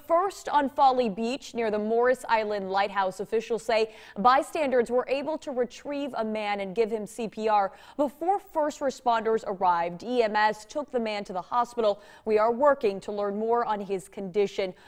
first on Folly Beach near the Morris Island Lighthouse. Officials say bystanders were able to retrieve a man and give him CPR before first responders arrived. EMS took the man to the hospital. We are working to learn more on his condition.